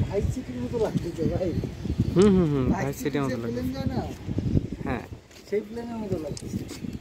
Vice সিটির মতো লাগতেছে ভাই। হুম ভাইস সিটির মতো লাগছে। প্লেন যায় না, হ্যাঁ সেই প্লেনের মতো লাগতেছে।